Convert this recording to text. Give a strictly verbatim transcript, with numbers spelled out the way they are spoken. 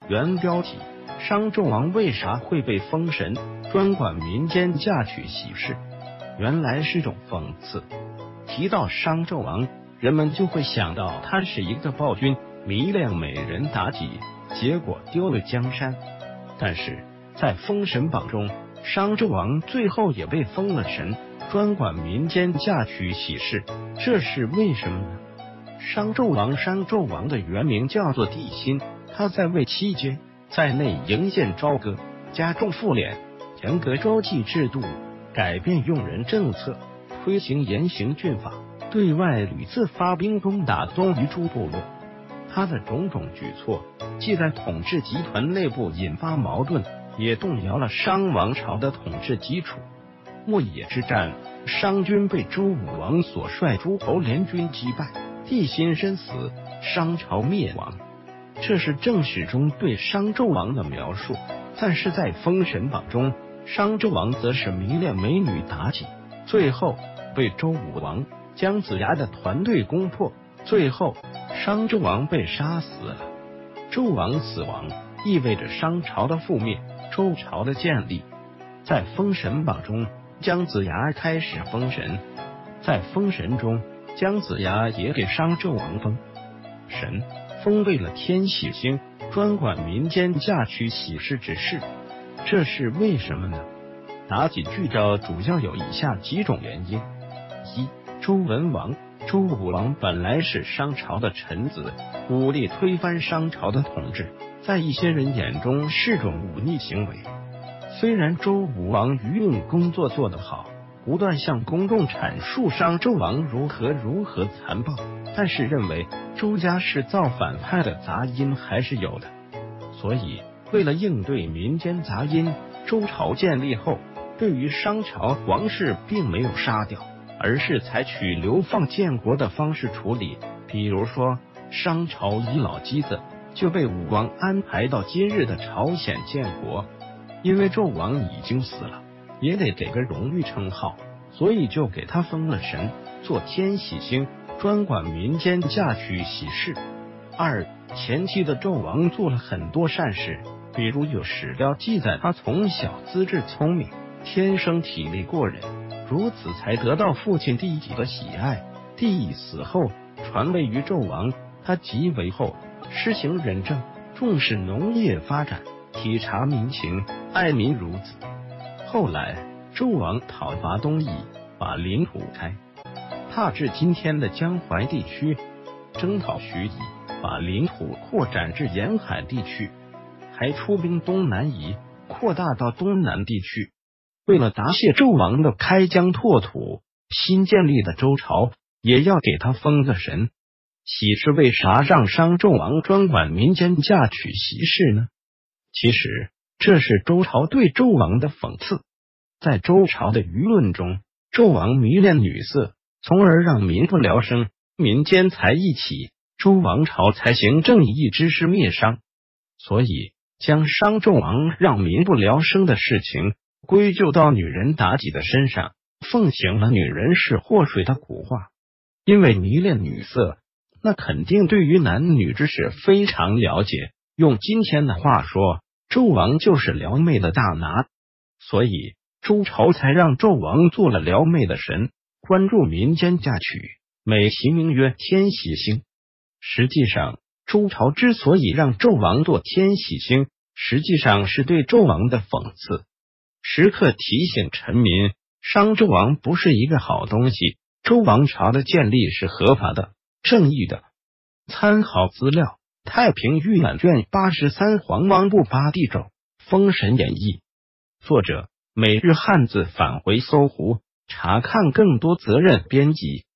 原标题：商纣王为啥会被封神，专管民间嫁娶喜事？原来是种讽刺。提到商纣王，人们就会想到他是一个暴君，迷恋美人妲己，结果丢了江山。但是在封神榜中，商纣王最后也被封了神，专管民间嫁娶喜事，这是为什么呢？商纣王商纣王的原名叫做帝辛，他在位期间，在内营建朝歌，加重赋敛，严格周祭制度，改变用人政策，推行严刑峻法，对外屡次发兵攻打东夷诸部落。他的种种举措，既在统治集团内部引发矛盾，也动摇了商王朝的统治基础。牧野之战，商军被周武王所率诸侯联军击败，帝辛身死，商朝灭亡。这是正史中对商纣王的描述。但是在封神榜中，商纣王则是迷恋美女妲己，最后被周武王、姜子牙的团队攻破，最后商纣王被杀死了。纣王死亡意味着商朝的覆灭，周朝的建立。在封神榜中，姜子牙开始封神，在封神中，姜子牙也给商纣王封神，封为了天喜星，专管民间嫁娶喜事之事。这是为什么呢？妲己剧照主要有以下几种原因：一、周文王。周武王本来是商朝的臣子，武力推翻商朝的统治，在一些人眼中是种忤逆行为。虽然周武王舆论工作做得好，不断向公众阐述商纣王如何如何残暴，但是认为周家是造反派的杂音还是有的。所以为了应对民间杂音，周朝建立后，对于商朝皇室并没有杀掉，而是采取流放建国的方式处理。比如说，商朝遗老箕子就被武王安排到今日的朝鲜建国。因为纣王已经死了，也得给个荣誉称号，所以就给他封了神，做天喜星，专管民间嫁娶喜事。二、前期的纣王做了很多善事，比如有史料记载他从小资质聪明，天生体力过人，如此才得到父亲帝己的喜爱。帝乙死后传位于纣王，他即位后施行仁政，重视农业发展，体察民情，爱民如子。后来纣王讨伐东夷，把领土开拓至今天的江淮地区，征讨徐夷，把领土扩展至沿海地区，还出兵东南夷，扩大到东南地区。为了答谢纣王的开疆拓土，新建立的周朝也要给他封个神。喜事为啥让商纣王专管民间嫁娶喜事呢？其实这是周朝对纣王的讽刺。在周朝的舆论中，纣王迷恋女色，从而让民不聊生，民间才一起，周王朝才行正义之事灭商。所以将商纣王让民不聊生的事情归咎到女人妲己的身上，奉行了女人是祸水的古话。因为迷恋女色，那肯定对于男女之事非常了解，用今天的话说，纣王就是撩妹的大拿。所以周朝才让纣王做了撩妹的神，关注民间嫁娶，美其名曰天喜星。实际上周朝之所以让纣王做天喜星，实际上是对纣王的讽刺，时刻提醒臣民，商纣王不是一个好东西，周王朝的建立是合法的、正义的。参考资料：太平御览卷八十三，黄王部八地胄，封神演义。作者：每日汉字返回搜狐，查看更多责任编辑。